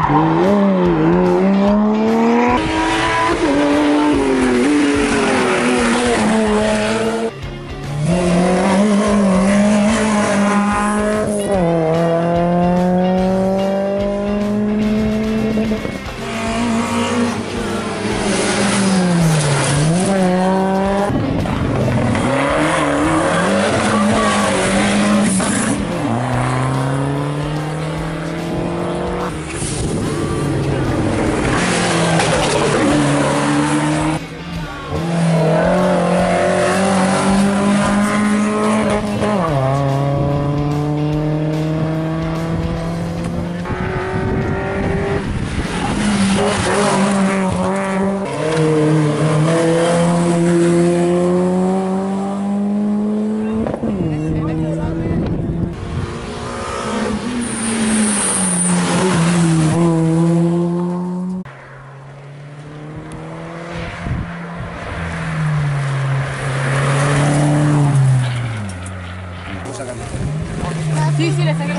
Sí, sí, le saqué.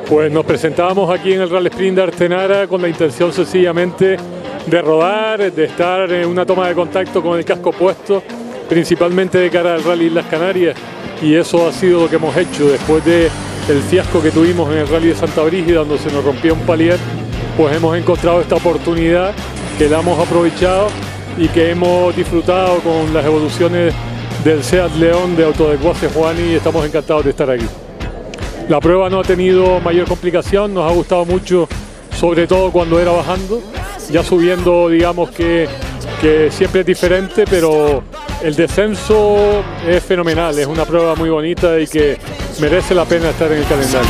Pues nos presentábamos aquí en el Rally Sprint de Artenara con la intención sencillamente de rodar, de estar en una toma de contacto con el casco puesto, principalmente de cara al Rally Islas Canarias, y eso ha sido lo que hemos hecho después del fiasco que tuvimos en el Rally de Santa Brígida, donde se nos rompió un palier. Pues hemos encontrado esta oportunidad que la hemos aprovechado y que hemos disfrutado con las evoluciones del Seat León de Autodecuase Juani, y estamos encantados de estar aquí. La prueba no ha tenido mayor complicación, nos ha gustado mucho, sobre todo cuando era bajando. Ya subiendo, digamos que siempre es diferente, pero el descenso es fenomenal, es una prueba muy bonita y que merece la pena estar en el calendario.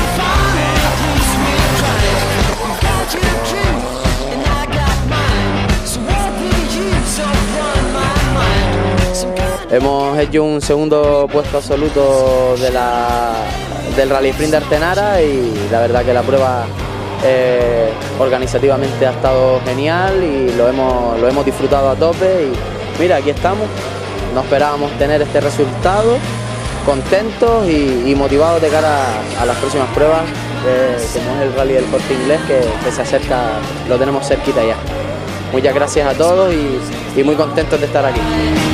Hemos hecho un segundo puesto absoluto del Rally Sprint de Artenara, y la verdad que la prueba organizativamente ha estado genial y lo hemos disfrutado a tope. Y mira, aquí estamos, no esperábamos tener este resultado, contentos y motivados de cara a las próximas pruebas, como es el Rally del Corte Inglés, que se acerca, lo tenemos cerquita ya. Muchas gracias a todos y muy contentos de estar aquí.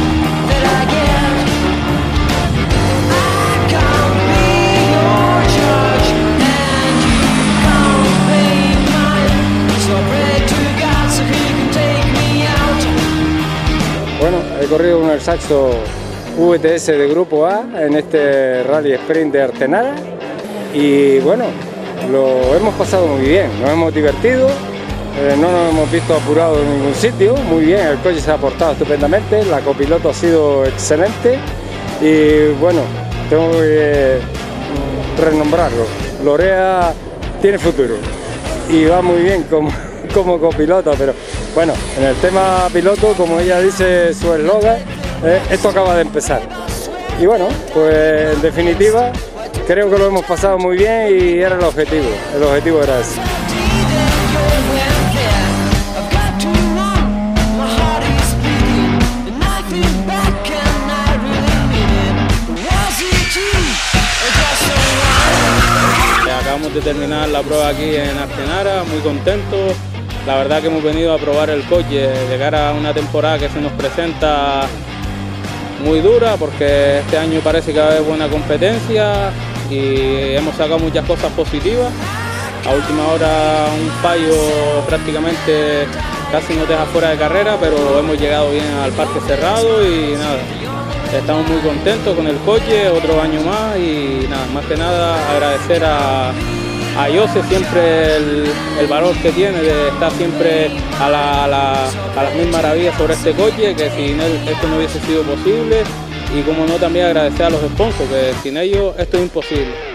Bueno, he corrido con el Saxo VTS de Grupo A en este Rally Sprint de Artenara y bueno, lo hemos pasado muy bien, nos hemos divertido, no nos hemos visto apurados en ningún sitio, muy bien, el coche se ha portado estupendamente, la copiloto ha sido excelente y bueno, tengo que renombrarlo, Lorea tiene futuro y va muy bien como copiloto, pero bueno, en el tema piloto, como ella dice su eslogan, esto acaba de empezar. Y bueno, pues en definitiva, creo que lo hemos pasado muy bien y era el objetivo era ese. Acabamos de terminar la prueba aquí en Artenara, muy contentos. La verdad que hemos venido a probar el coche de cara a una temporada que se nos presenta muy dura, porque este año parece que va a haber buena competencia y hemos sacado muchas cosas positivas. A última hora un fallo prácticamente casi nos deja fuera de carrera, pero hemos llegado bien al parque cerrado y nada, estamos muy contentos con el coche, otro año más y nada, más que nada agradecer a Jose siempre el valor que tiene de estar siempre a las mil maravillas sobre este coche, que sin él esto no hubiese sido posible, y como no también agradecer a los sponsors, que sin ellos esto es imposible.